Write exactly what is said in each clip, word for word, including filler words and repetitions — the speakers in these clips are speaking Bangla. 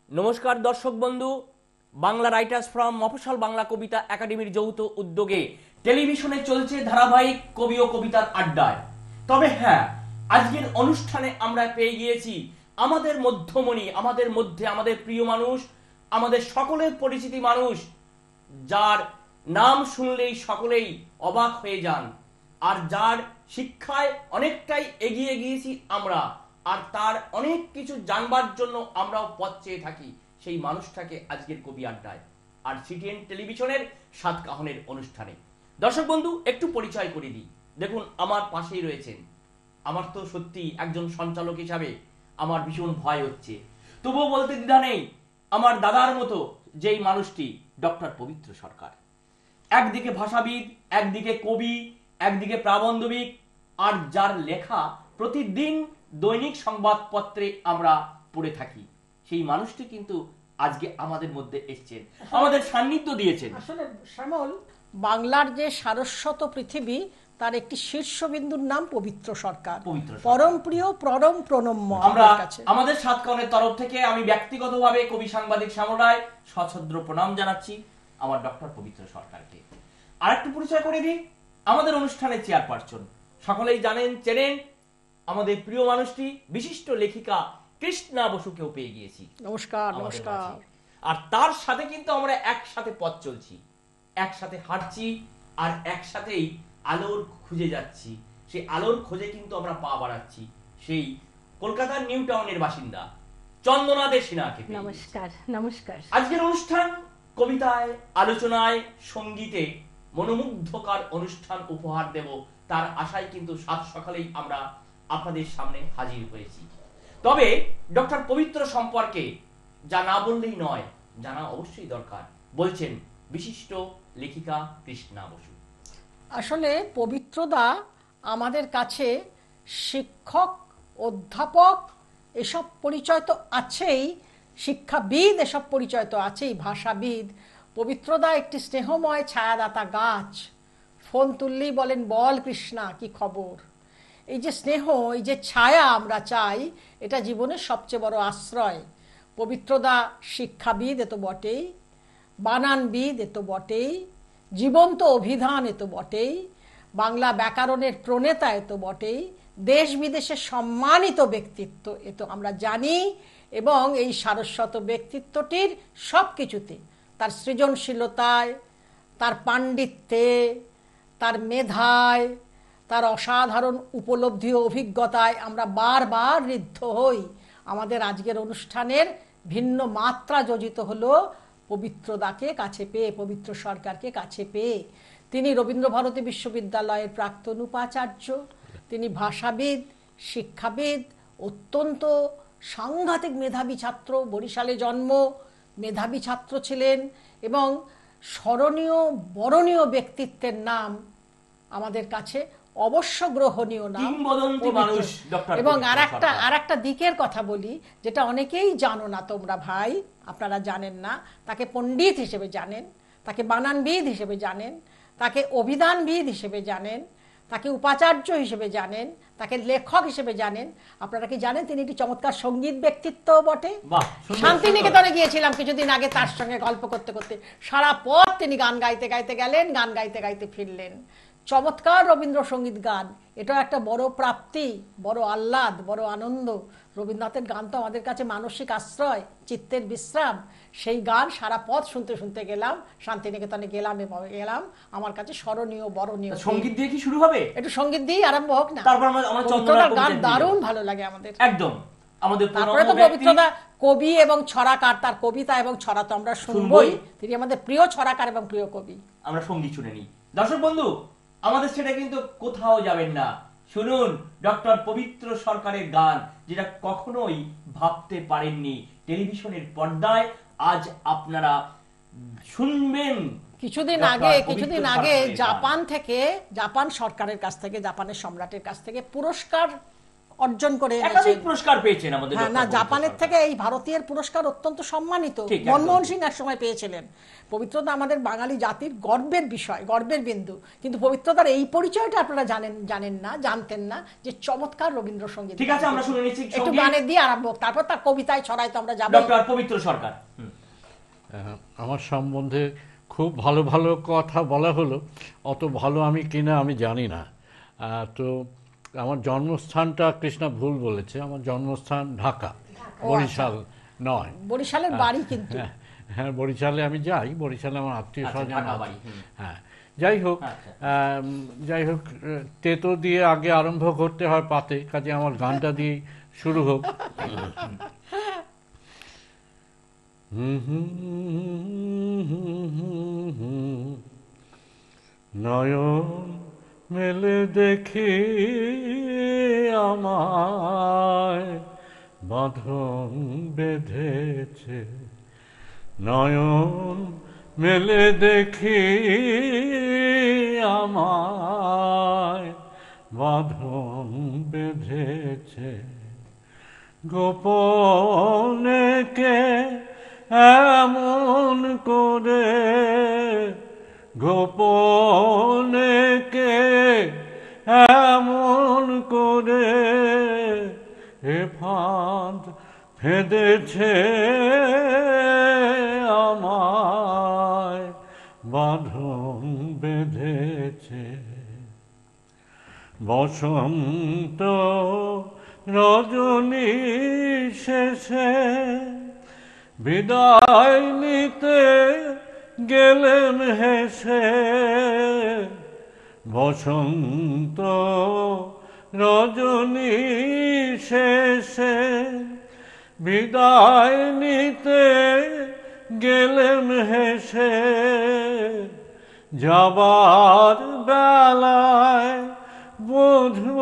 নমস্কার দর্শক বন্ধু, বাংলা রাইটার্স ফ্রম মফস্বল বাংলা কবিতা একাডেমির যৌথ উদ্যোগে টেলিভিশনে চলছে ধারাবাহিক কবি ও কবিতার আড্ডায়। তবে হ্যাঁ, আজকের অনুষ্ঠানে আমরা পেয়ে গিয়েছি আমাদের মধ্যমণি, আমাদের মধ্যে আমাদের প্রিয় মানুষ, আমাদের সকলের পরিচিতি মানুষ, যার নাম শুনলেই সকলেই অবাক হয়ে যান, আর যার শিক্ষায় অনেকটাই এগিয়ে গিয়েছি আমরা, আর তার অনেক কিছু জানবার জন্য আমরাও পথ চেয়ে থাকি। সেই মানুষটাকে আজকের কবি আড্ডায় আর সিটিএন টেলিভিশনের সাত কাহনের অনুষ্ঠানে। দর্শক বন্ধু, একটু পরিচয় করে দিই। দেখুন, আমার পাশেই রয়েছেন, আমার তো সত্যি একজন সঞ্চালক হিসাবে আমার ভীষণ ভয় হচ্ছে, তবুও বলতে দ্বিধা নেই, আমার দাদার মতো যেই মানুষটি, ডক্টর পবিত্র সরকার। একদিকে ভাষাবিদ, একদিকে কবি, একদিকে প্রাবন্ধবিক, আর যার লেখা প্রতিদিন দৈনিক সংবাদপত্রে আমরা পড়ে থাকি, সেই মানুষটি কিন্তু আজকে আমাদের মধ্যে এসেছেন, আমাদের সান্নিধ্য দিয়েছেন। আসলে শ্যামল, বাংলার যে সারস্বত পৃথিবী তার একটি শীর্ষবিন্দুর নাম পবিত্র সরকার। পবিত্র সরকার। পরম প্রিয়, পরম প্রণম্য। আমরা আমার কাছে আমাদের সাতকাহনের তরফ থেকে আমি ব্যক্তিগতভাবে কবি সাংবাদিক শ্যামল রায় সশ্রদ্ধ প্রণাম জানাচ্ছি আমার ডক্টর পবিত্র সরকারকে। আর একটু পরিচয় করে দিই, আমাদের অনুষ্ঠানে চেয়ারপারসন, সকলেই জানেন, চেনেন, আমাদের প্রিয় মানুষটি, বিশিষ্ট লেখিকা কৃষ্ণা বসুকেও পেয়ে গিয়েছি। নমস্কার। আমাদের নমস্কার। মাঝে। আর তার সাথে কিন্তু আমরা একসাথে পথ চলছি, একসাথে হাঁটছি, আর একসাথেই আলোর খুঁজে যাচ্ছি। সেই আলোর খোঁজে কিন্তু আমরা পা বাড়াচ্ছি সেই কলকাতার নিউ টাউনের বাসিন্দা চন্দনা দে সিনহাকে। নমস্কার। নমস্কার। আজকের অনুষ্ঠান কবিতায়, আলোচনায়, সঙ্গীতে মনোমুগ্ধকর অনুষ্ঠান উপহার দেব, তার আশায় কিন্তু সাত সকালেই আমরা আপনাদের সামনে হাজির হয়েছি। তবে ডক্টর পবিত্র সম্পর্কে যা না বললেই নয়, জানা অবশ্যই দরকার, বলছেন বিশিষ্ট লেখিকা কৃষ্ণা বসু। আসলে পবিত্রদা আমাদের কাছে শিক্ষক, অধ্যাপক এসব পরিচয় তো আছেই, শিক্ষাবিদ এসব পরিচয় তো আছেই, ভাষাবিদ। পবিত্রদা একটি স্নেহময় ছায়াদাতা গাছ, ফোন তুললেই বলেন, বল কৃষ্ণা কি খবর। এই যে স্নেহ, এই যে ছায়া আমরা চাই, এটা জীবনের সবচেয়ে বড় আশ্রয়। পবিত্রদা শিক্ষাবিদ এ তো বটেই, বানানবিদ এ তো বটেই, জীবন্ত অভিধান এ তো বটেই, বাংলা ব্যাকরণের প্রণেতা এ তো বটেই, দেশ বিদেশের সম্মানিত ব্যক্তিত্ব এ তো আমরা জানি। এবং এই সারস্বত ব্যক্তিত্বটির সব কিছুতে, তার সৃজনশীলতায়, তার পাণ্ডিত্যে, তার মেধায়, তার অসাধারণ উপলব্ধি ও অভিজ্ঞতায় আমরা বারবার ঋদ্ধ হই। আমাদের আজকের অনুষ্ঠানের ভিন্ন মাত্রা যোজিত হলো পবিত্রদাকে কাছে পেয়ে, পবিত্র সরকারকে কাছে পেয়ে। তিনি রবীন্দ্রভারতী বিশ্ববিদ্যালয়ের প্রাক্তন উপাচার্য, তিনি ভাষাবিদ, শিক্ষাবিদ, অত্যন্ত সাংঘাতিক মেধাবী ছাত্র, বরিশালে জন্ম, মেধাবী ছাত্র ছিলেন, এবং স্মরণীয় বরণীয় ব্যক্তিত্বের নাম আমাদের কাছে অবশ্য গ্রহণীয় নাম। এবং আর একটা আর একটা দিকের কথা বলি, যেটা অনেকেই জানো না তোমরা ভাই, আপনারা জানেন না, তাকে পণ্ডিত হিসেবে জানেন, তাকে বানানবিদ হিসেবে জানেন, তাকে অভিধানবিদ হিসেবে জানেন, তাকে উপাচার্য হিসেবে জানেন, তাকে লেখক হিসেবে জানেন। আপনারা কি জানেন তিনি একটি চমৎকার সঙ্গীত ব্যক্তিত্ব বটে। শান্তিনিকেতনে গিয়েছিলাম কিছুদিন আগে, তার সঙ্গে গল্প করতে করতে সারা পথ তিনি গান গাইতে গাইতে গেলেন, গান গাইতে গাইতে ফিরলেন। চমৎকার রবীন্দ্রসঙ্গীত গান, এটা একটা বড় প্রাপ্তি, বড় আহ্লাদ, বড় আনন্দ। রবীন্দ্রনাথের গান তো আমাদের কাছে মানসিক আশ্রয়, চিত্তের বিশ্রাম। সেই গান সারা পথ শুনতে শুনতে গেলাম, শান্তিনিকেতনে গেলাম এবং গেলাম। আমার কাছে স্মরণীয়, বরণীয়। সঙ্গীত দিয়ে কি শুরু হবে? একটু সঙ্গীত দিয়ে আরম্ভ হোক না। তারপর আমরা চন্দনার গান দারুণ ভালো লাগে আমাদের, একদম আমাদের। তারপরে তো পবিত্রদা কবি এবং ছড়াকার, তার কবিতা এবং ছড়া তো আমরা শুনবই। তিনি আমাদের প্রিয় ছড়াকার এবং প্রিয় কবি। আমরা সঙ্গীত শুনে নিই। দর্শক বন্ধু, আমাদের সেটা কিন্তু কোথাও যাবেন না, শুনুন ডক্টর পবিত্র সরকারের গান, যেটা কখনোই ভাবতে পারেননি টেলিভিশনের পর্দায় আজ আপনারা শুনবেন। কিছুদিন আগে কিছুদিন আগে জাপান থেকে, জাপান সরকারের কাছ থেকে, জাপানের সম্রাটের কাছ থেকে পুরস্কার অর্জন করে একাধিক এনেছেন। পুরস্কার পেয়েছেন আমাদের হ্যাঁ, ডক্টর না পবিত্র জাপানের সরকার। থেকে এই ভারতীয় পুরস্কার অত্যন্ত সম্মানিত। ঠিক, একদম মনমোহন ঠিক। সিং এক সময় পেয়েছিলেন। পবিত্রদা আমাদের বাঙালি জাতির গর্বের বিষয়, গর্বের বিন্দু। কিন্তু পবিত্রদার এই পরিচয়টা আপনারা জানেন জানেন না, জানতেন না যে চমৎকার রবীন্দ্রসঙ্গীত। ঠিক আছে, আমরা শুনে নিচ্ছি একটু সঙ্গীত। গানের দিয়ে আরম্ভ, তারপর তার কবিতায় ছড়ায় তো আমরা যাবো। ডক্টর পবিত্র সরকার। হুম। আহ, আমার সম্বন্ধে খুব ভালো ভালো কথা বলা হলো, অত ভালো আমি কিনা আমি জানি না। আহ, তো আমার জন্মস্থানটা কৃষ্ণা ভুল বলেছে, আমার জন্মস্থান ঢাকা, বরিশাল নয়। বরিশালের বাড়ি কিন্তু। হ্যাঁ, হ্যাঁ, বরিশালে আমি যাই, বরিশালে আমার আত্মীয় আচ্ছা, স্বজন ঢাকা আছে। বাড়ি, হুম। হ্যাঁ, যাই হোক, আচ্ছা। আম, যাই হোক, আহ, তেতো দিয়ে আগে আরম্ভ করতে হয় পাতে, কাজে আমার গানটা দিয়ে শুরু হোক। নয়ন মেলে দেখি আমায় বাঁধন বেঁধেছে, নয়ন মেলে দেখি আমায় বাঁধন বেঁধেছে, গোপনে কে এমন করে, গোপনে কে এমন করে এ ফাঁদ ফেঁদেছে আমায় বাঁধন বেঁধেছে। বসন্ত রজনী শেষে বিদায় নিতে গেলেন হেসে, বসন্ত রজনী শেষে বিদায় নিতে গেলেন হেসে, যাবার বেলায় বধূ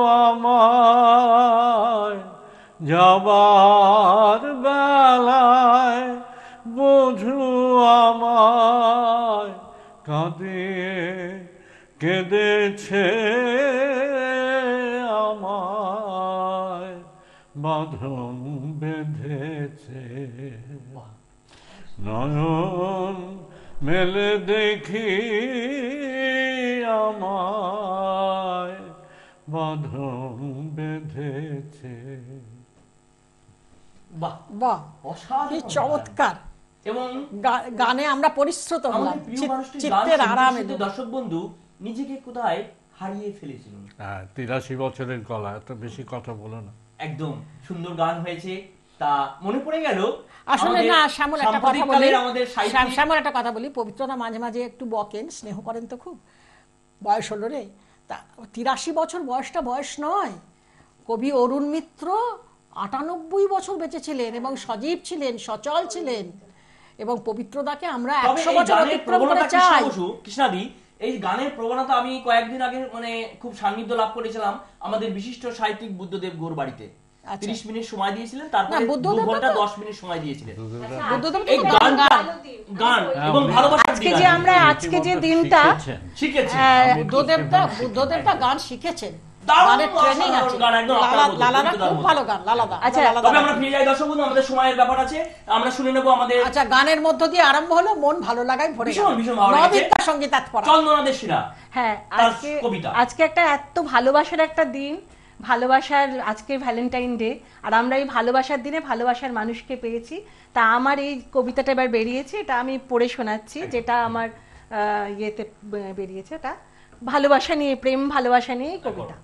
আমায়, যাবার বেলায় বধূ আমায় কাঁদিয়ে কেঁদেছে আমায় বাঁধন বেঁধেছে, নয়ন মেলে দেখি আমায় বাঁধন বেঁধেছে। বাহ, বাহ, অসাধারণ কি গান। চমৎকার। এবং গা- গানে আমরা পরিশ্রুত হলাম, আমাদের প্রিয় চিত- মানুষটির গান চিত্তের শুনতে আরামে। শুনতে দর্শক বন্ধু নিজেকে কোথায় হারিয়ে ফেলেছিলেন। হ্যাঁ, তিরাশি বছরের গলা, এত বেশি কথা বলো না। একদম সুন্দর গান হয়েছে। তা মনে পড়ে গেল আসলে আমাদের না, শ্যামল একটা কথা বলি, সাম্প্রতিককালের আমাদের শ্যাম- সাহিত্যিক শ্যামল একটা কথা বলি, পবিত্রতা মাঝে মাঝে একটু বকেন, স্নেহ করেন তো খুব, বয়স হলো রে। তা তিরাশি বছর বয়সটা বয়স নয়। কবি অরুণ মিত্র আটানব্বই বছর বেঁচে ছিলেন এবং সজীব ছিলেন, সচল ছিলেন। এবং পবিত্রদাকে আমরা তবে একশো এই বছর গানের অতিক্রম করে প্রবণতা চাই। কৃষ্ণা বসু, কৃষ্ণাদি, এই গানের প্রবণতা আমি কয়েকদিন আগে মানে খুব সান্নিধ্য লাভ করেছিলাম আমাদের বিশিষ্ট সাহিত্যিক বুদ্ধদেব গোর বাড়িতে। আচ্ছা। তিরিশ মিনিট সময় দিয়েছিলেন, তারপরে না, দু বুদ্ধদেব ঘন্টা তো- দশ মিনিট সময় দিয়েছিলেন। বুদ্ধদেব তো এই গান গান গান হ্যাঁ, এবং উনি- ভালোবাসার আজকে দিক যে আছে। আমরা আজকে যে দিনটা শিখেছেন। শিখেছি। আহ, বুদ্ধদেবটা বুদ্ধদেবটা গান শিখেছেন, দারুণ গানের ট্রেনিং অসাধারণ আছে। গান, একদম আপনার লালা- মতো, লালাদা পবিত্রদার খুব মতো। ভালো গান, লালাদা। আচ্ছা, লালাদা তবে আমরা গান। ফিরে যাই দর্শক বন্ধু, আমাদের সময়ের ব্যাপার আছে, আমরা শুনে নেবো আমাদের আচ্ছা, গানের মধ্য দিয়ে আরম্ভ হলো, মন ভালো লাগায় ভরে ভীষণ, ভীষণ ভালো লেগেছে। নবিতা সঙ্গীতাত পড়া। চন্দনাদের শিরা। হ্যাঁ, তার আজকে কবিতা। আজকে একটা এত ভালোবাসার একটা দিন, ভালোবাসার আজকে ভ্যালেন্টাইন ডে, আর আমরা এই ভালোবাসার দিনে ভালোবাসার মানুষকে পেয়েছি। তা আমার এই কবিতাটা এবার বেরিয়েছে, এটা আমি পড়ে শোনাচ্ছি, যেটা আমার আহ, ইয়েতে বে- বেরিয়েছে। এটা ভালোবাসা নিয়ে, প্রেম ভালোবাসা নিয়ে এই কবিতা।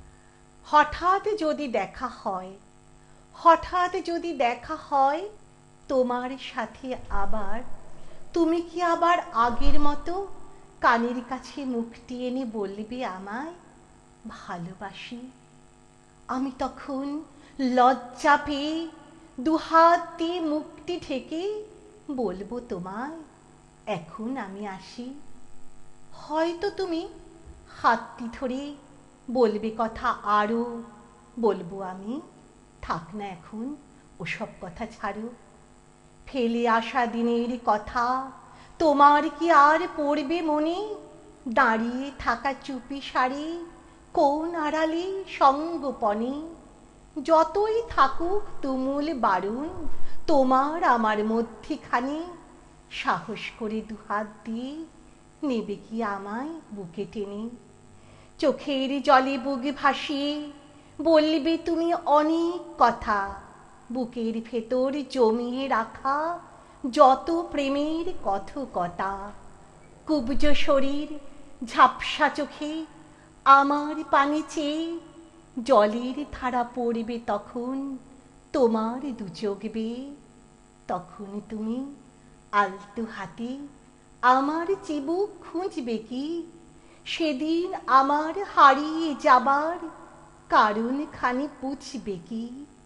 হঠাৎ যদি দেখা হয়, হঠাৎ যদি দেখা হয় তোমার সাথে আবার, তুমি কি আবার আগের মতো কানের কাছে মুখটি এনে বলবে আমায় ভালোবাসি? আমি তখন লজ্জা পেয়ে দুহাত দিয়ে মুখটি ঢেকে বলবো তোমায় এখন আমি আসি। হয়তো তুমি হাতটি ধরে বলবে কথা আরো, বলবো আমি থাক না এখন ওসব কথা ছাড়ো। ফেলে আসা দিনের কথা তোমার কি আর পড়বে মনে? দাঁড়িয়ে থাকা চুপি সারে কোন আড়ালে সঙ্গোপনে যতই থাকুক তুমুল বারুণ তোমার আমার মধ্যিখানে, সাহস করে দুহাত দিয়ে নেবে কি আমায় বুকে টেনে? চোখের জলে বুক ভাসিয়ে বলবে তুমি অনেক কথা, বুকের ভেতর জমিয়ে রাখা যত প্রেমের কথকতা। কুব্জ শরীর ঝাপসা চোখে আমার পানে চেয়ে জলের ধারা পড়বে তখন তোমার দু চোখ বেয়ে। তখন তুমি আলতো হাতে আমার চিবুক খুঁজবে কি? সেদিন আমার হারিয়ে যাবার কারণ খানি পুছবে কি?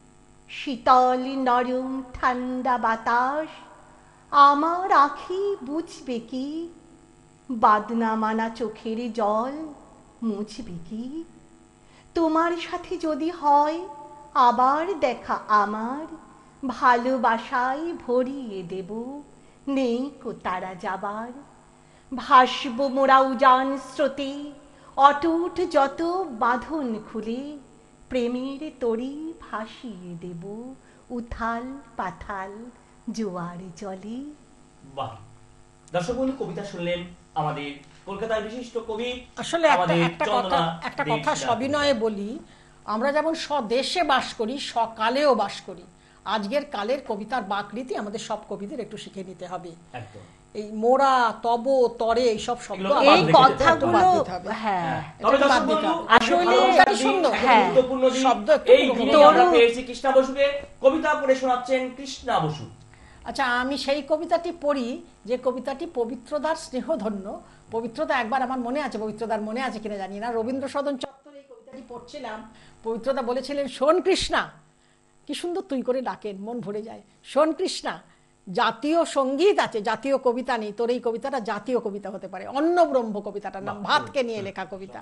শীতল নরম ঠান্ডা বাতাস আমার আঁখি বুঝবে কি? বাদনা মানা চোখের জল মুছবে কি? তোমার সাথে যদি হয় আবার দেখা আমার, ভালোবাসায় ভরিয়ে দেব নেই কো তারা যাবার। ভাসব মোরা উজান স্রোতে অটুট যত বাঁধন খুলে, প্রেমের তরি ভাসিয়ে দেব উথাল পাথাল জোয়ার জলে। বাহ! দর্শক বন্ধু, কবিতা শুনলেন আমাদের কলকাতার বিশিষ্ট কবি। আসলে একটা আমাদের একটা কথা চন্দনা একটা দে কথা শিলা। সবিনয়ে বলি, আমরা যেমন স্বদেশে বাস করি সকালেও বাস করি। আজকের কালের কবিতার বাকরীতি আমাদের সব কবিদের একটু শিখে নিতে হবে। একদম। এই মোরা, তব, তরে এইসব শব্দ এগুলো আমাদের এই বাদ রেখে একটু কথাগুলো বাদ দিতে হবে। হ্যাঁ তবে এটা দর্শক বাদ দিতে বন্ধু, হবে। আসলে ভালোবাসার দিন, সুন্দর, একটা হ্যাঁ, গুরুত্বপূর্ণ দিন। শব্দ একটু এই দিনে তরুণ। আমরা পেয়েছি কৃষ্ণা বসুকে, কবিতা পড়ে শোনাচ্ছেন কৃষ্ণা বসু। আচ্ছা, আমি সেই কবিতাটি পড়ি যে কবিতাটি পবিত্রদার স্নেহধন্য। পবিত্রদা একবার আমার মনে আছে, পবিত্রদার মনে আছে কিনা জানি না, রবীন্দ্র সদন চত্বরে এই কবিতাটি পড়ছিলাম। পবিত্রদা বলেছিলেন, শোন কৃষ্ণা, কি সুন্দর তুই করে ডাকেন, মন ভরে যায়। শোন কৃষ্ণা, জাতীয় সঙ্গীত আছে, জাতীয় কবিতা নেই, তোর এই কবিতাটা জাতীয় কবিতা হতে পারে। অন্ন ব্রহ্ম কবিতাটার নাম, ভাতকে নিয়ে লেখা কবিতা।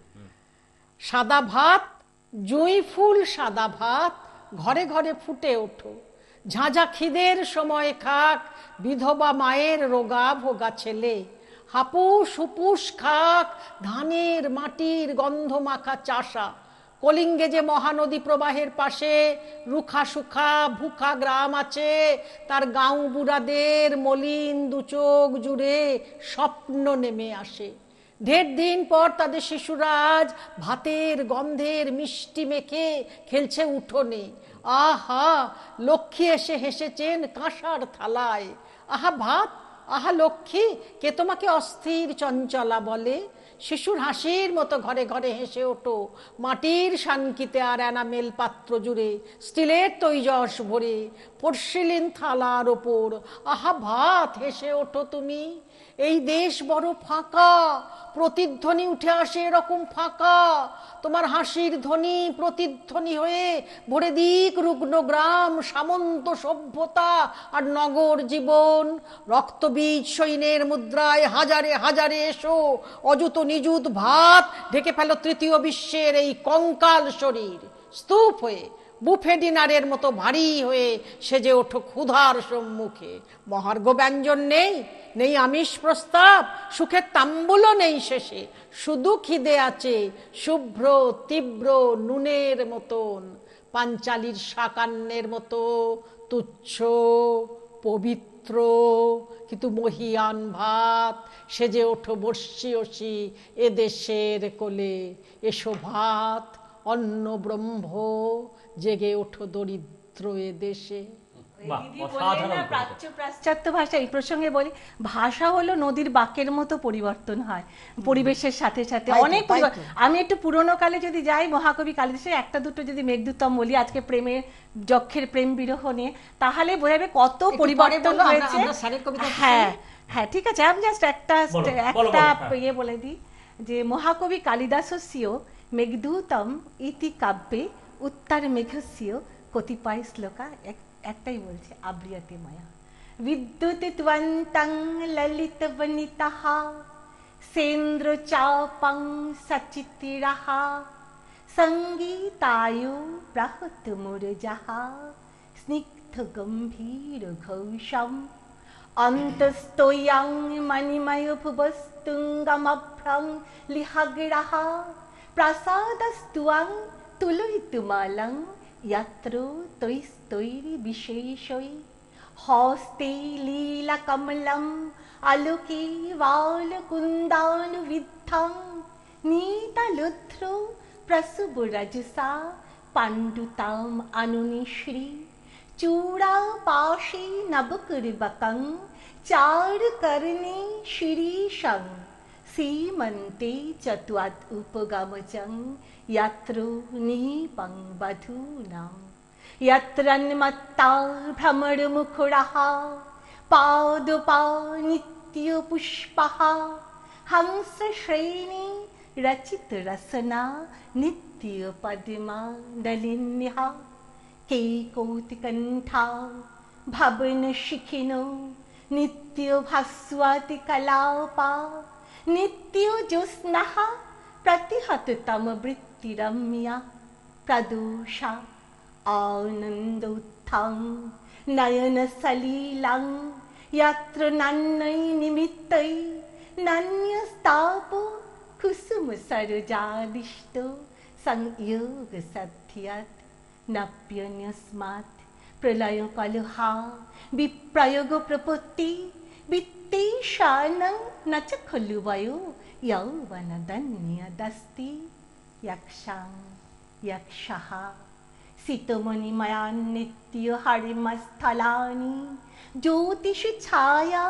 সাদা ভাত, জুঁই ফুল সাদা ভাত, ঘরে ঘরে ফুটে ওঠো, ঝাঁঝা খিদের সময় খাক বিধবা মায়ের রোগা ভোগা ছেলে, হাপুস হুপুস খাক ধানের মাটির গন্ধ মাখা চাষা, কলিঙ্গে যে মহানদী প্রবাহের পাশে রুখা সুখা ভুখা গ্রাম আছে, তার গাঁও বুড়াদের মলিন দুচোখ জুড়ে স্বপ্ন নেমে আসে। দেড় দিন পর তাদের শিশুরা আজ ভাতের গন্ধের মিষ্টি মেখে খেলছে উঠোনে। আহা, লক্ষ্মী এসে হেসেছেন কাঁসার থালায়। আহা ভাত, আহা লক্ষ্মী, কে তোমাকে অস্থির চঞ্চলা বলে? শিশুর হাসির মতো ঘরে ঘরে হেসে ওঠো, মাটির শানকিতে আর এনামেল পাত্র জুড়ে স্টিলের তৈজস ভরে পর্সিলিন থালার ওপর। আহা ভাত, হেসে ওঠো তুমি। এই দেশ বড় ফাঁকা, প্রতিধ্বনি উঠে আসে এরকম ফাঁকা, তোমার হাসির ধ্বনি প্রতিধ্বনি হয়ে ভরে দিক রুগ্ন গ্রাম, সামন্ত সভ্যতা আর নগর জীবন। রক্তবীজ সৈন্যের মুদ্রায় হাজারে হাজারে এসো, অযুত নিযুত ভাত ঢেকে ফেলো তৃতীয় বিশ্বের এই কঙ্কাল শরীর। স্তূপ হয়ে বুফে ডিনারের মতো ভারী হয়ে সেজে ওঠো ক্ষুধার সম্মুখে। মহার্ঘ ব্যঞ্জন নেই, নেই আমিষ প্রস্তাব, সুখের তাম্বুলও নেই শেষে, শুধু খিদে আছে শুভ্র তীব্র নুনের মতন, পাঞ্চালির শাকান্নের মতো তুচ্ছ পবিত্র কিন্তু মহিয়ান ভাত। সেজে ওঠো বর্ষিয়সী এ দেশের কোলে, এসো ভাত অন্ন ব্রহ্ম, জেগে ওঠো দরিদ্র এ দেশে। বাহ, দিদি অসাধারণ বললেন না, কবিতা। প্রাচ্য পাশ্চাত্য ভাষা, এই প্রসঙ্গে বলি, ভাষা হলো নদীর বাঁকের মতো পরিবর্তন হয় পরিবেশের সাথে সাথে, তাই তো, অনেক তাই পরিবর- তো। আমি একটু পুরোনো কালে যদি যাই, মহাকবি কালিদাসের একটা দুটো যদি মেঘদূতম বলি আজকে প্রেমের যক্ষের প্রেম বিরহ নিয়ে, তাহলে বোঝা যাবে কত একটু পরে পরিবর্তন বলো, আমরা- হয়েছে। আমরা স্যারের কবিতা একটু হ্যাঁ শুনি। হ্যাঁ ঠিক আছে, আমি জাস্ট একটা বলো, বলো, একটা বলো, হ্যাঁ। ইয়ে বলে দিই যে মহাকবি কালিদাসস্য মেঘদূতম ইতি কাব্যে উত্তর মেঘস্য কতিপয় শ্লোকা এক- একটাই বলছে, আব্রিয়তে মায়া বিদ্যুৎ ত্বন্তং ললিত বনিতঃ সেন্দ্র চাপং সচিতিরঃ সঙ্গীতায়ু প্রহত মুরজঃ স্নিগ্ধ গম্ভীর ঘোষম অন্তস্তোয়ং মণিময় ভুবস্তুঙ্গমভ্রং লিহগ্রহ প্রসাদস্তুয়ং তুলয়িতুমালং यत्र तैस्तैरि विशेषै हस्ते लीलाकमलम् आलोके वालकुन्दानुविद्धं नीतलुध्रो प्रसुबरजसा पाण्डुताम् अनुनिश्री चूडापाशे नवकुर्बकं चारुकर्णे शिरीशं सीमन्ते चत्वात् उपगमजं यत्र नीपं वधूनां यत्रन्मत्ता भ्रमरमुखुरः पादुपा नित्यपुष्पः हंसश्रेणी रचितरसना नित्यपद्मा नलिन्यः केकोटिकण्ठा भवनशिखिनो नित्यभास्वतिकलापा नित्योज्योत्स्नः प्रतिहततमवृत्तिरम्या प्रदोषा आनन्दोत्थं नयनसलिलं यत्र नन्नैर्निमित्तै नन्यस्तापो कुसुमसरोजादिष्टो संयोगसध्यत् नप्यन्यस्मात् प्रलयकलहा विप्रयोगप्रपत्ति वित्तेषानं न च खलु वयो यौवनदन्यदस्ति यक्षां यक्षः सितमणिमयान्नित्यहरिमस्थलानि ज्योतिषि छाया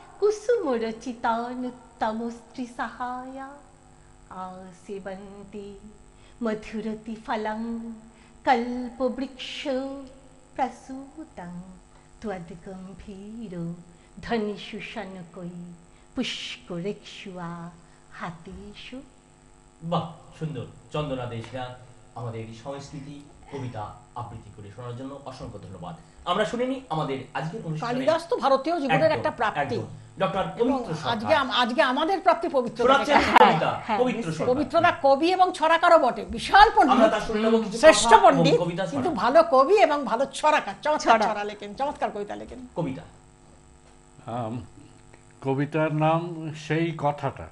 कुसुमरचितानुत्तमस्त्रीसहाया आसेवन्ति मधुरतिफलं कल्पवृक्ष प्रसूतं त्वद्गम्भीरो धनिषु शनकै पुष्करेक्षुआ हातेषु। বাহ, সুন্দর। চন্দনা দেশরা আমাদের সংস্কৃতি কবিতা আবৃত্তি করে শোনার জন্য অসংখ্য ধন্যবাদ। আমরা শুনিনি আমাদের আজকের অনুষ্ঠানে কালিদাস তো ভারতীয় জীবনের একটা প্রাপ্তি। ডক্টর পবিত্র আজকে আজকে আমাদের প্রাপ্তি পবিত্র কবিতা পবিত্র পবিত্রতা কবি এবং ছড়াকারও বটে, বিশাল পণ্ডিত, শ্রেষ্ঠ পণ্ডিত, কিন্তু ভালো কবি এবং ভালো ছড়াকার, চমৎকার ছড়া লেখেন, চমৎকার কবিতা লেখেন। কবিতা কবিতার নাম সেই কথাটা।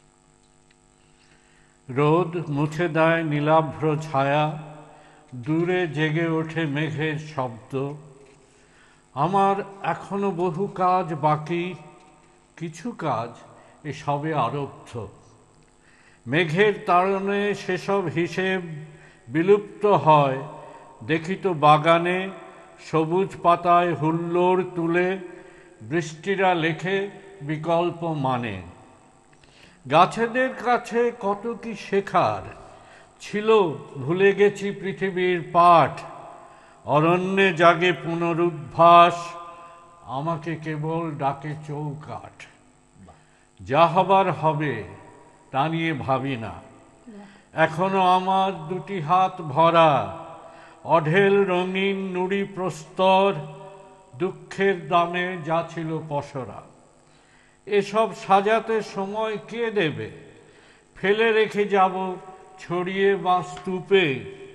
রোদ মুছে দেয় নীলাভ্র ছায়া, দূরে জেগে ওঠে মেঘের শব্দ। আমার এখনো বহু কাজ বাকি, কিছু কাজ এসবে আরব্ধ। মেঘের তাড়নে সেসব হিসেব বিলুপ্ত হয়, দেখি তো বাগানে সবুজ পাতায় হুল্লোড় তুলে বৃষ্টিরা লেখে বিকল্প মানে। গাছেদের কাছে কত কি শেখার ছিল, ভুলে গেছি পৃথিবীর পাঠ। অরণ্যে জাগে পুনরুদ্ভাস, আমাকে কেবল ডাকে চৌকাঠ। যা হবার হবে তা নিয়ে ভাবি না, এখনো আমার দুটি হাত ভরা। অঢেল রঙিন নুড়ি প্রস্তর, দুঃখের দামে যা ছিল পসরা। এসব সাজাতে সময় কে দেবে, ফেলে রেখে যাব ছড়িয়ে বা স্তূপে।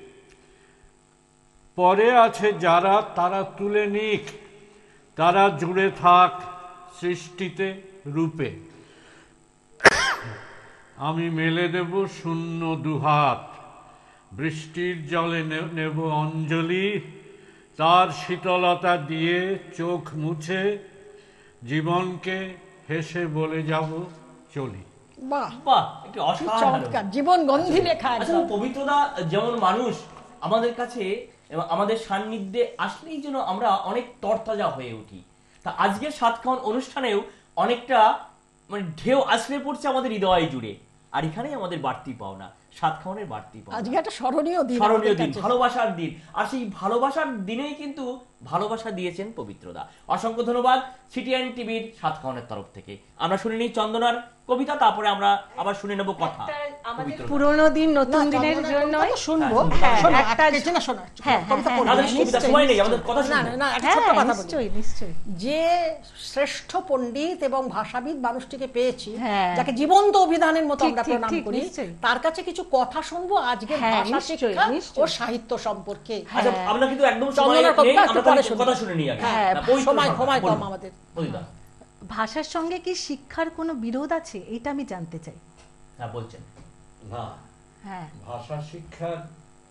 পরে আছে যারা, তারা তুলে নিক, তারা জুড়ে থাক সৃষ্টিতে রূপে। আমি মেলে দেব শূন্য দুহাত, বৃষ্টির জলে নেব অঞ্জলি। তার শীতলতা দিয়ে চোখ মুছে জীবনকে হেসে বলে যাব চলি। বাহ বাহ, একটি অসাধারণ চমৎকার জীবন গন্ধি লেখা। আচ্ছা, পবিত্রদা যেমন মানুষ আমাদের কাছে এবং আমাদের সান্নিধ্যে আসলেই যেন আমরা অনেক তরতাজা হয়ে উঠি। তা আজকের সাত খাওয়ান অনুষ্ঠানেও অনেকটা মানে ঢেউ আছড়ে পড়ছে আমাদের হৃদয় জুড়ে, আর এখানেই আমাদের বাড়তি পাওনা, সাত খাওয়ানের বাড়তি পাওনা। আজকে একটা স্মরণীয় দিন, স্মরণীয় দিন, ভালোবাসার দিন, আর সেই ভালোবাসার দিনেই কিন্তু ভালোবাসা দিয়েছেন পবিত্রদা। অসংখ্য ধন্যবাদ সিটিএন টিভির সাত খাওয়ানের তরফ থেকে। আমরা শুনে নিই চন্দনার কবিতা, তারপরে আমরা আবার শুনে নেব কথা। আমাদের পুরনো দিন নতুন দিনের জন্য শুনবো, হ্যাঁ, শোনো, একটা একটা না শোনা, হ্যাঁ, কবিতা হ্যাঁ, পড়বো। আমাদের কবিতা সময় নেই, আমাদের কথা না শুনবো। না না, একটা হ্যাঁ, ছোট্ট কথা বলি। নিশ্চয়ই নিশ্চয়ই। যে শ্রেষ্ঠ পণ্ডিত এবং ভাষাবিদ মানুষটিকে পেয়েছি, হ্যাঁ। যাকে জীবন্ত অভিধানের মতো ঠিক, আমরা ঠিক, প্রণাম ঠিক, করি, নিশ্চয়ই। তার কাছে কিছু কথা শুনবো আজকের হ্যাঁ, ভাষা নিশ্চয়ই, শিক্ষা ও নিশ্চয়ই। সাহিত্য সম্পর্কে। আচ্ছা, আমরা কিন্তু একদম সময় চন্দনার নেই, কবিতা একটু আমরা পরে তাহলে শুনবো। কথা শুনে নিই আগে। হ্যাঁ, না, পবিত্র সময় সরকার, সময় কম বলুন। আমাদের। পবিত্রদা। ভাষার সঙ্গে কি শিক্ষার কোনো বিরোধ আছে, এটা আমি জানতে চাই। হ্যাঁ, বলছেন। না, হ্যাঁ, ভাষা শিক্ষার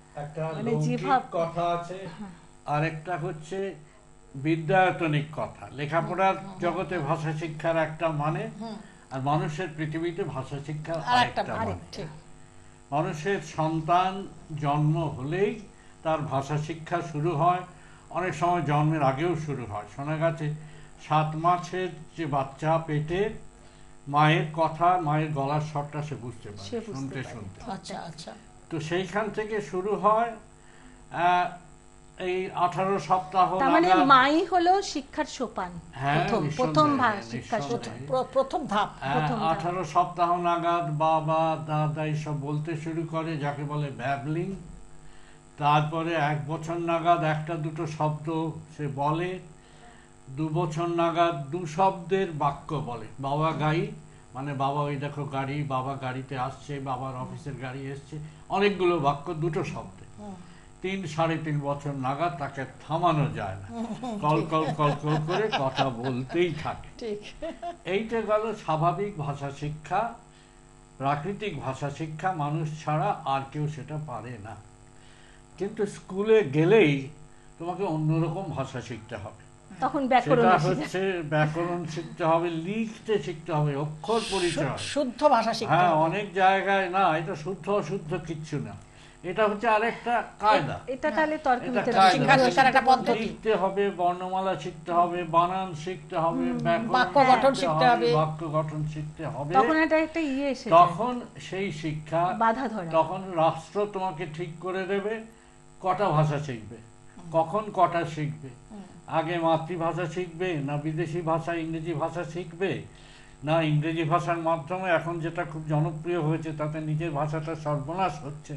একটা মানে লৌকিক জিভাব কথা আছে, আর একটা হচ্ছে বিদ্যায়তনিক কথা। লেখাপড়ার জগতে ভাষা শিক্ষার একটা মানে, আর মানুষের পৃথিবীতে ভাষা শিক্ষার আর একটা আরেকটা আরেক মানে। ঠিক মানুষের সন্তান জন্ম হলেই তার ভাষা শিক্ষা শুরু হয়, অনেক সময় জন্মের আগেও শুরু হয়। শোনা গেছে সাত মাসের যে বাচ্চা পেটে মায়ের কথা, মায়ের গলার স্বরটা সে বুঝতে পারে সে বুঝতে শুনতে পারে। শুনতে। আচ্ছা আচ্ছা তো সেইখান থেকে শুরু হয় আহ, এই আঠারো সপ্তাহ তার মানে নাগাদ। মাই হলো শিক্ষার সোপান, হ্যাঁ, প্রথম নিঃসন্দেহে, প্রথম ভা- শিক্ষার নিঃসন্দেহে। সোপান। প্র- প্রথম ধাপ আহ, প্রথম ধাপ। আঠারো সপ্তাহ নাগাদ বাবা দাদা এইসব বলতে শুরু করে, যাকে বলে ব্যাবলিং। তারপরে এক বছর নাগাদ একটা দুটো শব্দ সে বলে, দু বছর নাগাদ দু শব্দের বাক্য বলে। বাবা গাড়ি মানে বাবা ওই দেখো গাড়ি, বাবা গাড়িতে আসছে, বাবার অফিসের গাড়ি এসছে, অনেকগুলো বাক্য দুটো শব্দে। তিন সাড়ে তিন বছর নাগাদ তাকে থামানো যায় না, কল কল কল কল করে কথা বলতেই থাকে। ঠিক এইটা গেল স্বাভাবিক ভাষা শিক্ষা, প্রাকৃতিক ভাষা শিক্ষা। মানুষ ছাড়া আর কেউ সেটা পারে না। কিন্তু স্কুলে গেলেই তোমাকে অন্যরকম ভাষা শিখতে হবে। তখন ব্যাকরণ সেটা আসে। হচ্ছে ব্যাকরণ শিখতে হবে, লিখতে শিখতে হবে, অক্ষর পরিচয়। শু- শুদ্ধ ভাষা শিখতে হ্যাঁ, হবে। অনেক জায়গায় না এটা শুদ্ধ অশুদ্ধ কিচ্ছু না, এটা হচ্ছে আরেকটা কায়দা। এটা তাহলে তর্কের এটা ভিতরে কায়দা। শিক্ষা দীক্ষার একটা পদ্ধতি। লিখতে হবে, বর্ণমালা শিখতে হবে, বানান শিখতে হবে, ব্যাকরণ বাক্য গঠন শিখতে হবে। বাক্য গঠন শিখতে হবে। তখন এটা একটা ইয়ে এসে যায়, তখন সেই শিক্ষা, বাধা ধরা। তখন রাষ্ট্র তোমাকে ঠিক করে দেবে কটা ভাষা শিখবে, কখন কটা শিখবে। আগে মাতৃভাষা শিখবে না বিদেশি ভাষা ইংরেজি ভাষা শিখবে, না ইংরেজি ভাষার মাধ্যমে এখন যেটা খুব জনপ্রিয় হয়েছে তাতে নিজের ভাষাটা সর্বনাশ হচ্ছে।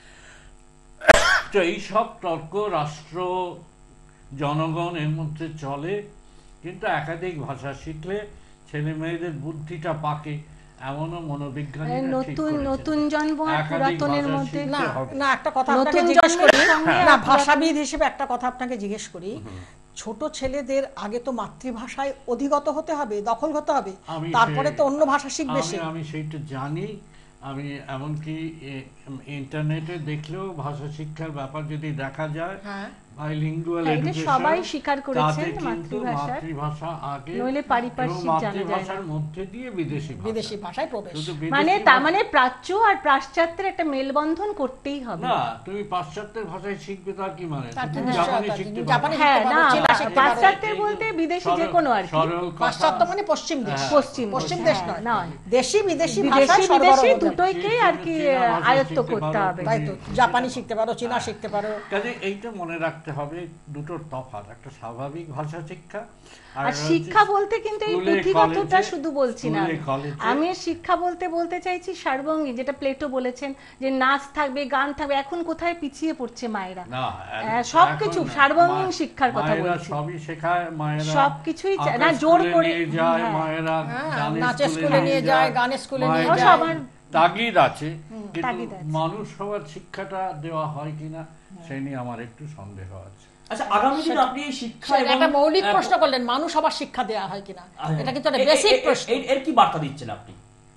তো এইসব তর্ক রাষ্ট্র জনগণ এর মধ্যে চলে। কিন্তু একাধিক ভাষা শিখলে ছেলে মেয়েদের বুদ্ধিটা পাকে, এমনও মনোবিজ্ঞানীরা ঠিক নতুন করেছেন। নতুন জন্ম আর একাধিক পুরাতনের ভাষা মধ্যে শিখতে না হবে। না একটা কথা আপনাকে নতুন জিজ্ঞেস জন্মের করি, সঙ্গে না আর ভাষাবিদ হিসেবে একটা কথা আপনাকে জিজ্ঞেস করি, ছোট ছেলেদের আগে তো মাতৃভাষায় অধিগত হতে হবে, দখল হতে হবে, আমি তারপরে সে- তো অন্য ভাষা শিখবে আমি সে। আমি সেইটা জানি। আমি এমনকি ইন্টারনেটে দেখলেও ভাষা শিক্ষার ব্যাপার যদি দেখা যায়, হ্যাঁ বাইলিঙ্গুয়াল হ্যাঁ, এটা এডুকেশন, সবাই স্বীকার করেছেন তাতে কিন্তু মাতৃভাষার, মাতৃভাষা আগে, নইলে পারিপার্শ্বিক এবং জানা যায় না। মাতৃভাষার মধ্যে দিয়ে বিদেশি ভাষা। বিদেশি ভাষায় প্রবেশ। শুধু মানে বিদেশি তার ভাষা- মানে প্রাচ্য আর পাশ্চাত্যের একটা মেলবন্ধন করতেই হবে। না, তুমি পাশ্চাত্যের ভাষায় শিখবে তার কি মানে? তার তুমি তো জাপানি নিশ্চয়তা, শিখতে তুমি পারো। জাপানি হ্যাঁ, শিখতে না, পারো, চীনা শিখতে পারো। পাশ্চাত্যের বলতে বিদেশি যে কোনো আর কি। সরল কথা। পাশ্চাত্য মানে পশ্চিম দেশ, হ্যাঁ, পশ্চিম পশ্চিম দেশ, দেশ হ্যাঁ, নয়, নয়। দেশি বিদেশি বিদেশি ভাষায় বিদেশি সরবরাহ করতে হবে। দুটোইকেই আর কি চীনা ভাষা আয়ত্ত শিখতে করতে পারো, হবে। তাই তো, জাপানি শিখতে পারো, চীনা শিখতে পারো। কাজে এইটা মনে রাখতে হবে, দুটোর তফাৎ। একটা স্বাভাবিক ভাষা শিক্ষা, আর একটা শিক্ষা হচ্ছে বলতে কিন্তু এই স্কুলে, পুঁথিগতটা কলেজে- শুধু বলছি না, স্কুলে, কলেজে- আমি শিক্ষা বলতে বলতে চাইছি সার্বঙ্গীন, যেটা প্লেটো বলেছেন যে নাচ থাকবে, গান থাকবে। এখন কোথায় পিছিয়ে পড়ছে মায়েরা? না, হ্যাঁ, সবকিছু এখন সার্বঙ্গীন মা- শিক্ষার কথা মায়েরা বলছি। সবই শেখায়, মায়েরা সবকিছুই চা- আঁকা না, জোর স্কুলে করে- নিয়ে যায়, হ্যাঁ। মায়েরা হ্যাঁ, গানের নাচের স্কুলে স্কুলে নিয়ে নিয়ে যায়, গানের স্কুলে নিয়ে মায়েরা- যায়। সবার তাগিদ আছে, কিন্তু তাগিদ আছে। মানুষ হওয়ার শিক্ষাটা দেওয়া হয় কিনা সে নিয়ে আমার একটু সন্দেহ আছে। আচ্ছা, আগামী দিনে আপনি এই শিক্ষা সেটা এবং একটা মৌলিক আহ, প্রশ্ন করলেন, মানুষ আবার শিক্ষা দেওয়া হয় কিনা, হ্যাঁ, এটা কিন্তু একটা এ- এ- বেসিক এ- প্রশ্ন। এর- এর কি বার্তা দিচ্ছেন আপনি?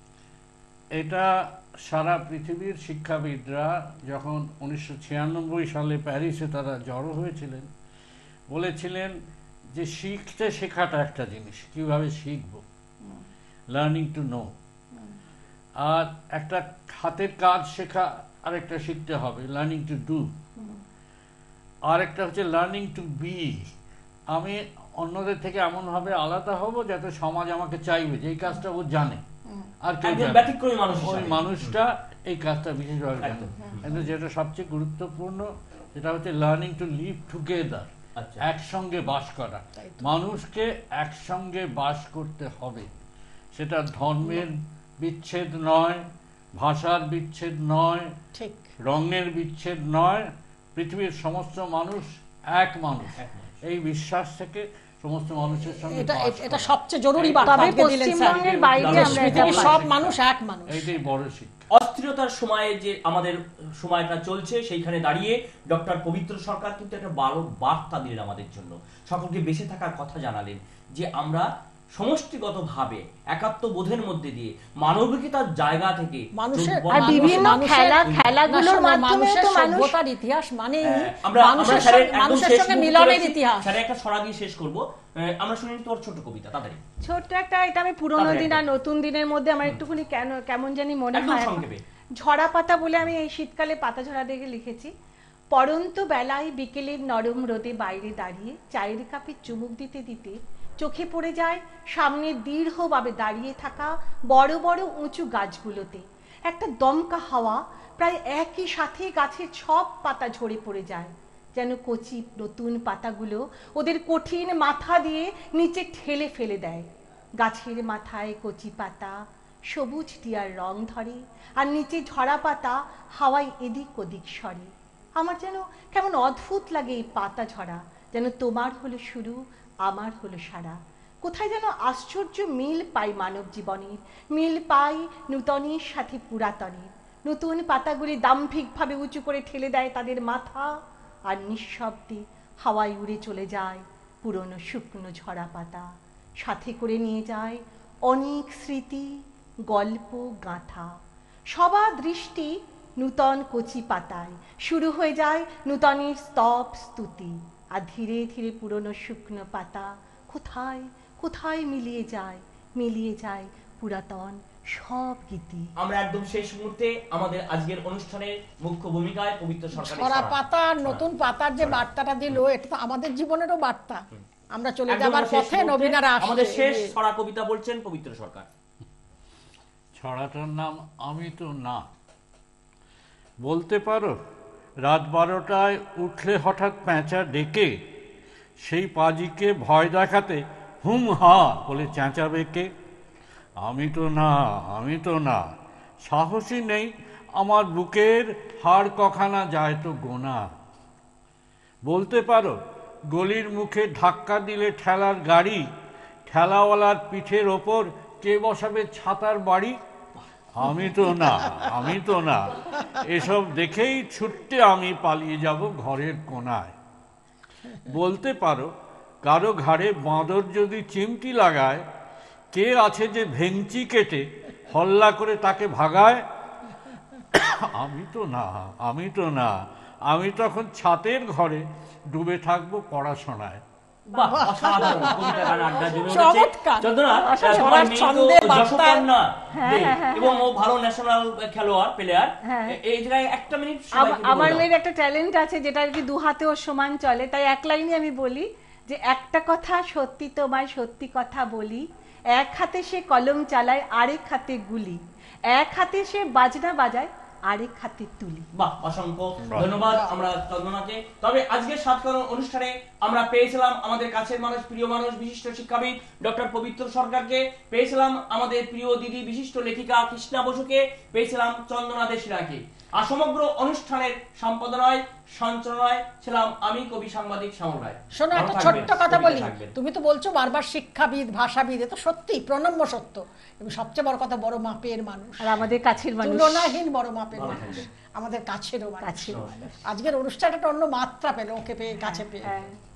এটা সারা পৃথিবীর শিক্ষাবিদরা যখন উনিশশো ছিয়ানব্বই সালে প্যারিসে তারা জড়ো হয়েছিলেন, বলেছিলেন যে শিখতে শেখাটা একটা জিনিস, কিভাবে শিখব, লার্নিং টু নো। আর একটা হাতের কাজ শেখা আরেকটা শিখতে হবে, লার্নিং টু ডু। আর একটা হচ্ছে লার্নিং টু বি, আমি অন্যদের থেকে এমনভাবে আলাদা হব যাতে সমাজ আমাকে চাইবে যে এই কাজটা ও জানে, আর কেউ একজন জানে না। ব্যতিক্রমী মানুষ ওই হিসাবে। মানুষটা এই কাজটা বিশেষভাবে জানে। একদম। কিন্তু যেটা সবচেয়ে গুরুত্বপূর্ণ, সেটা হচ্ছে লার্নিং টু লিভ টুগেদার, আচ্ছা। একসঙ্গে বাস করা। তাই তো। মানুষকে একসঙ্গে বাস করতে হবে, সেটা ধর্মের বিচ্ছেদ নয়, ভাষার বিচ্ছেদ নয়, ঠিক রঙের বিচ্ছেদ নয়। পৃথিবীর সমস্ত মানুষ এক মানুষ, এক মানুষ। এই বিশ্বাস থেকে সমস্ত মানুষের সঙ্গে এটা বাস এটা করা। সবচেয়ে জরুরি এই- বার্তা তবে আজকে দিলেন স্যার। পশ্চিমবঙ্গের বাইরে যে আমরা এটা পৃথিবীর পাই। সব মানুষ এক মানুষ। এইটাই বড় শিক্ষা। অস্থিরতার সময়ে যে আমাদের সময়টা চলছে, সেইখানে দাঁড়িয়ে ডক্টর পবিত্র সরকার কিন্তু একটা ভালো বার্তা দিলেন আমাদের জন্য, সকলকে বেঁচে থাকার কথা জানালেন, যে আমরা সমষ্টিগতভাবে একাত্ম বোধের মধ্যে দিয়ে মানবিকতার জায়গা থেকে মানুষের যোগ- আর বিভিন্ন মানুষের- খেলা না, খেলাগুলোর শোনো, মাধ্যমে মানুষের তো মানুষ সভ্যতার ইতিহাস মানে হ্যাঁ, আমরা মানুষের আমরা স্যারের সঙ্গে- একদম মানুষের শেষ সঙ্গে মুহূর্তে মিলনের রয়েছি। ইতিহাস। স্যারের একটা ছড়া দিয়ে শেষ করব। আহ, আমরা শুনি তোর ছোট কবিতা তাড়াতাড়ি ছোট্ট একটা, এটা আমি পুরোনো তাড়াতাড়ি দিন আর নতুন দিনের মধ্যে আমার একটুখানি কেন কেমন জানি মনে একদম হয় এখন। সংক্ষেপে। ঝরা পাতা বলে আমি এই শীতকালে পাতা ঝরা দেখে লিখেছি। পড়ন্ত বেলায় বিকেলের নরম রোদে বাইরে দাঁড়িয়ে চায়ের কাপে চুমুক দিতে দিতে চোখে পড়ে যায় সামনে দৃঢ়ভাবে দাঁড়িয়ে থাকা বড় বড় উঁচু গাছগুলোতে একটা দমকা হাওয়া প্রায় একই সাথে গাছের সব পাতা ঝরে পড়ে যায়, যেন কচি নতুন পাতাগুলো ওদের কঠিন মাথা দিয়ে নিচে ঠেলে ফেলে দেয়। গাছের মাথায় কচি পাতা সবুজ টিয়ার রং ধরে, আর নিচে ঝরা পাতা হাওয়ায় এদিক ওদিক সরে। আমার যেন কেমন অদ্ভুত লাগে এই পাতা ঝরা, যেন তোমার হলো শুরু, আমার হলো সারা। কোথায় যেন আশ্চর্য মিল পাই মানব জীবনের, মিল পাই নূতনের সাথে পুরাতনের। নতুন পাতাগুলি দাম্ভিকভাবে উঁচু করে ঠেলে দেয় তাদের মাথা, আর নিঃশব্দে হাওয়ায় উড়ে চলে যায় পুরনো শুকনো ঝরা পাতা। সাথে করে নিয়ে যায় অনেক স্মৃতি, গল্প, গাঁথা। সবার দৃষ্টি নূতন কচি পাতায়, শুরু হয়ে যায় নূতনের স্তব স্তুতি। আর ধীরে ধীরে পুরনো শুকনো পাতা কোথায় কোথায় মিলিয়ে যায়, মিলিয়ে যায় পুরাতন সব গীতি। আমরা একদম শেষ মুহূর্তে আমাদের আজকের অনুষ্ঠানের মুখ্য ভূমিকায় পবিত্র সরকারের ছড়া ছড়া। পাতা আর নতুন পাতার যে বার্তাটা দিল, এটা তো আমাদের জীবনেরও বার্তা। আমরা চলে একদম যাবার শেষ পথে মুহূর্তে নবীনারা আসছে। আমাদের শেষ ছড়া কবিতা বলছেন পবিত্র সরকার। ছড়াটার নাম আমি তো না। বলতে পারো রাত বারোটায় উঠলে হঠাৎ প্যাঁচা ডেকে সেই পাজিকে ভয় দেখাতে হুম হা বলে চেঁচাবে কে? আমি তো না, আমি তো না, সাহসই নেই আমার বুকের হাড় কখানা যায় তো গোনা। বলতে পারো গলির মুখে ধাক্কা দিলে ঠেলার গাড়ি, ঠেলাওয়ালার পিঠের ওপর কে বসাবে ছাতার বাড়ি? আমি তো না, আমি তো না, এসব দেখেই ছুটতে আমি পালিয়ে যাব ঘরের কোনায়। বলতে পারো কারো ঘাড়ে বাঁদর যদি চিমটি লাগায়, কে আছে যে ভেঙচি কেটে হল্লা করে তাকে ভাগায়? আমি তো না, আমি তো না, আমি তখন ছাতের ঘরে ডুবে থাকবো পড়াশোনায়। বাহ, অসাধারণ কবিতা গান আড্ডা জমে উঠেছে। চমৎকার। চন্দনা, অসাধারণ। তোমার মেয়ে তো ছন্দে, বার্তায়। যশোকন্যা হ্যাঁ, দেব, হ্যাঁ, হ্যাঁ, এবং ও ভালো ন্যাশনাল খেলোয়াড় প্লেয়ার। হ্যাঁ। এই জায়গায় একটা মিনিট আম- সবাইকে বলে আমার দাও। মেয়ের একটা ট্যালেন্ট আছে যেটা আর কি দু হাতে ওর সমান চলে, তাই এক লাইনে আমি বলি যে একটা কথা সত্যি তোমায় সত্যি কথা বলি, এক হাতে সে কলম চালায় আরেক হাতে গুলি, এক হাতে সে বাজনা বাজায় আরেক হাতে তুলি। বাহ, অসংখ্য ধন্যবাদ আমরা চন্দনাকে। তবে আজকের সাতকরণ অনুষ্ঠানে আমরা পেয়েছিলাম আমাদের কাছের মানুষ, প্রিয় মানুষ, বিশিষ্ট শিক্ষাবিদ ডক্টর পবিত্র সরকারকে, পেয়েছিলাম আমাদের প্রিয় দিদি বিশিষ্ট লেখিকা কৃষ্ণা বসুকে, পেয়েছিলাম চন্দনা দেশরাকে। আর সমগ্র অনুষ্ঠানের সম্পাদনায় সঞ্চালনায় ছিলাম আমি কবি সাংবাদিক শ্যামল রায়। শোনো, ভালো একটা থাকবেন, ছোট্ট কথা কবিতা বলি। থাকবেন। তুমি তো বলছো বারবার শিক্ষাবিদ, ভাষাবিদ, এ তো সত্যি প্রণম্য সত্য। এবং সবচেয়ে বড় কথা, বড় মাপের মানুষ, আর আমাদের কাছের মানুষ, তুলনাহীন বড় মাপের ভালো মানুষ, থাকবেন। আমাদের কাছেরও মানুষ। কাছের মানুষ। আজকের অনুষ্ঠানটা একটা অন্য মাত্রা পেল ওকে পেয়ে, কাছে পেয়ে। হ্যাঁ।